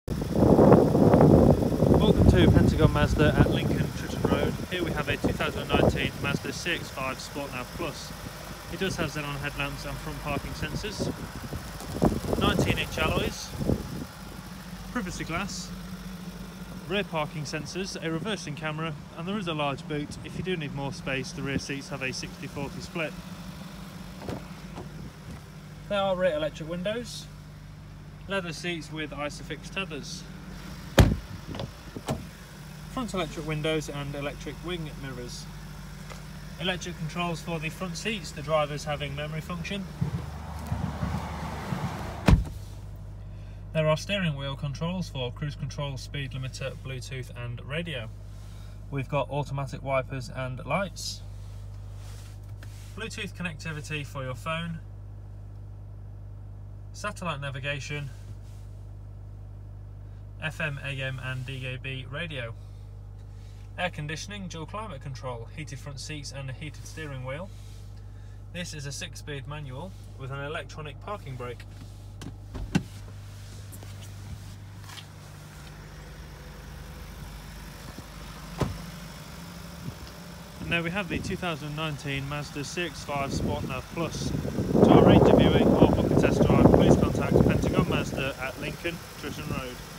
Welcome to Pentagon Mazda at Lincoln, Tritton Road. Here we have a 2019 Mazda CX-5 Sport Nav Plus. It does have xenon headlamps and front parking sensors, 19-inch alloys, privacy glass, rear parking sensors, a reversing camera, and there is a large boot. If you do need more space, the rear seats have a 60-40 split. There are rear electric windows, leather seats with ISOFIX tethers, front electric windows and electric wing mirrors, electric controls for the front seats, the drivers having memory function. There are steering wheel controls for cruise control, speed limiter, Bluetooth and radio. We've got automatic wipers and lights, Bluetooth connectivity for your phone, satellite navigation, FM, AM and DAB radio, air conditioning, dual climate control, heated front seats and a heated steering wheel. This is a 6-speed manual with an electronic parking brake. Now we have the 2019 Mazda CX-5 Sport Nav Plus. To arrange a viewing or book a test drive, please contact Pentagon Mazda at Lincoln, Tritton Road.